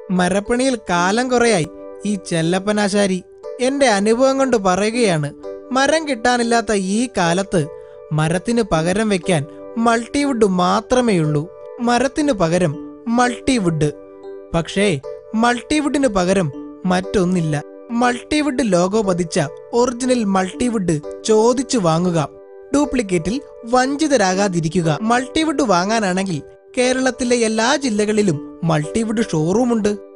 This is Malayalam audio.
മരപ്പണിയിൽ കാലം കുറയായി ഈ ചെല്ലപ്പനാശാരി. എന്റെ അനുഭവം കൊണ്ട് പറയുകയാണ്, മരം കിട്ടാനില്ലാത്ത ഈ കാലത്ത് മരത്തിന് പകരം വെക്കാൻ മൾട്ടിവുഡ് മാത്രമേയുള്ളൂ. മരത്തിന് പകരം മൾട്ടിവുഡ്. പക്ഷേ മൾട്ടിവുഡിന് പകരം മറ്റൊന്നില്ല. മൾട്ടിവുഡ് ലോഗോ പതിച്ച ഒറിജിനൽ മൾട്ടിവുഡ് ചോദിച്ചു വാങ്ങുക. ഡ്യൂപ്ലിക്കേറ്റിൽ വഞ്ചിതരാകാതിരിക്കുക. മൾട്ടിവുഡ് വാങ്ങാനാണെങ്കിൽ കേരളത്തിലെ എല്ലാ ജില്ലകളിലും മൾട്ടിവുഡ് ഷോറൂമുണ്ട്.